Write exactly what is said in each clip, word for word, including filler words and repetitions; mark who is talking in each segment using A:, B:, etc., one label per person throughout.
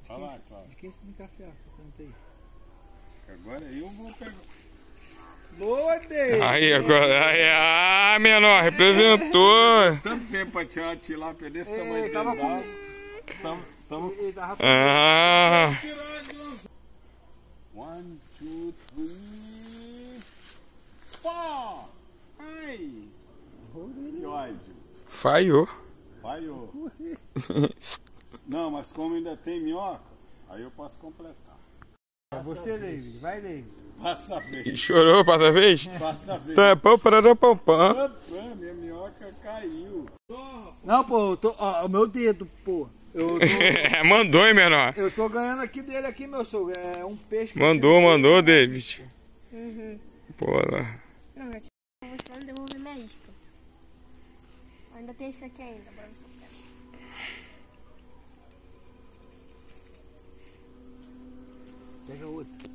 A: Olha lá, Cláudio.
B: De quem esse café? Cantei.
A: Agora eu vou pegar.
B: Boa, Deus!
C: Aí, agora. Aí, ah, menor, representou.
A: Tanto tempo pra tirar uma tilápia desse tamanho de
B: tava com...
A: Tamo, tamo...
B: Ele tava com...
C: Ah,
A: One, two, three, four! Ai! Que ódio!
C: falhou.
A: Falhou! Não, mas como ainda tem minhoca, aí eu posso completar.
B: Você, David. Vai, David.
A: Passa a vez.
C: Chorou, passa a vez?
A: Passa a vez.
C: Tá, pão, parará, pão, pão.
A: Opa, minha minhoca caiu.
B: Não, pô, eu tô... Ó, o meu dedo, pô. Eu tô...
C: Mandou, hein, menor?
B: eu tô ganhando aqui dele, aqui, meu sogro. É um peixe... que
C: Mandou,
B: eu-
C: mandou, David.
D: Uhum.
C: Pô, lá.
D: Não, já tinha mostrando devolver minha isca. Ainda tem isca aqui ainda, bora ver se eu quero.
B: Pega outra.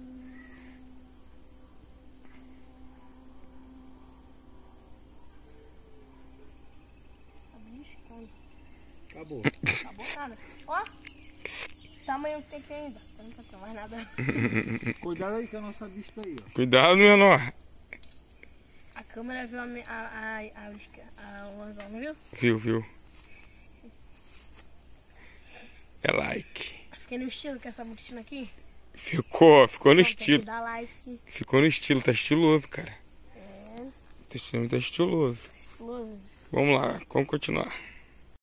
D: Tá beliscando.
B: Acabou.
D: Acabou nada. Ó, tamanho que tem aqui ainda. Não tá com mais nada.
B: Cuidado aí com a nossa vista aí, ó.
C: Cuidado, menor.
D: A câmera viu a, mi- a, a, a, isca- a, o anzol, não viu?
C: Viu, viu? É like.
D: Fiquei no estilo com essa botina aqui.
C: Ficou, ficou no
D: Então, tem que
C: estilo.
D: dar like.
C: Ficou no estilo, tá estiloso, cara.
D: É,
C: Tá estiloso, tá estiloso.
D: estiloso.
C: Vamos lá, vamos continuar.